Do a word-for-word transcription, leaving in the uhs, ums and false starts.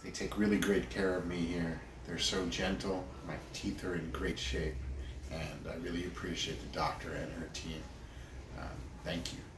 They take really great care of me here. They're so gentle. My teeth are in great shape, and I really appreciate the doctor and her team. Um, thank you.